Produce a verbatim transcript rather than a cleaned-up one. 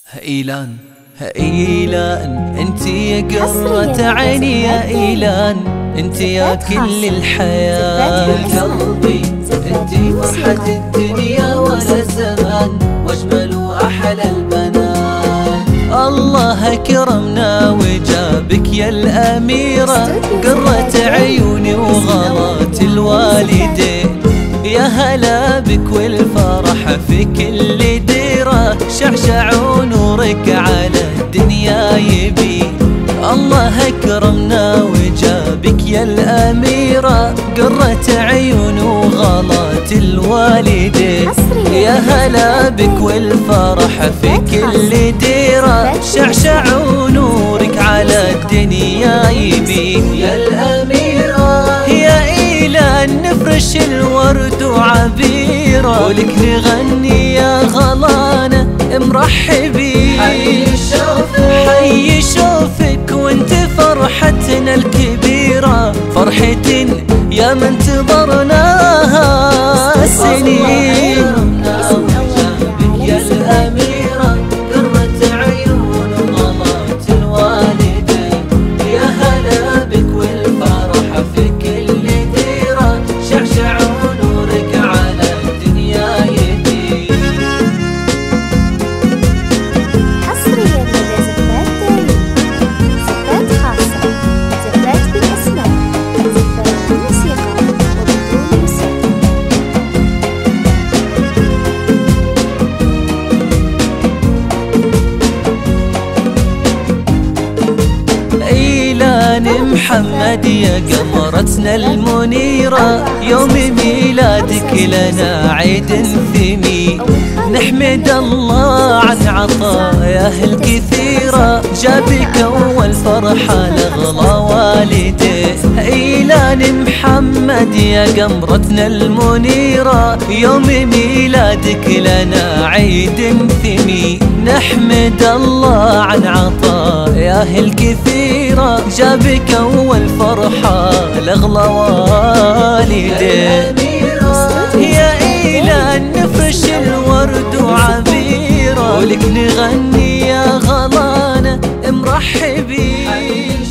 إيلان إيلان انت يا قرة عيني يا إيلان، انت يا كل الحياة قلبي، انت فرحة الدنيا ولا زمان، واجمل واحلى البنات. الله اكرمنا وجابك يا الأميرة، قرة عيوني وغلات الوالدين. يا هلا بك والفرح في كل ديرة، شعشع ونورك على الدنيا يبي. الله اكرمنا وجابك يا الأميرة، قرة عيون وغلات الوالدين. يا هلا بك والفرح في كل ديرة، شعشع ونورك على الدنيا يبي. يا الأميرة يا إيلان نفرش الورد وعبيرة، ولك نغني يا غلانة مرحبين. حي شوفك حي شوفك وانت فرحتنا الكبيرة، فرحة يا من انتظرناها سنين. يا الأميرة قرة عيون وغلات الوالدين. يا هلا بك والفرح في كل ديرة، شعشع ونورك على الدنيا يدين. حصريا لدى زفات دايم، زفات خاصة، زفات بالأسماء، زفات بالموسيقى وبدون موسيقى. إيلان محمد يا قمرتنا المنيرة، يوم ميلادك لنا عيد ثمين. نحمد الله عن عطاياه الكثيرة، جابك أول فرحة لأغلى والديه. إيلان محمد يا قمرتنا المنيرة، يوم ميلادك لنا عيد ثمين. نحمد الله عن عطاياه الكثيرة، جابك أول فرحة لأغلى والديه. يا إيلان نفرش الورد وعبيرة، ولك نغني يا غلانة مرحبين.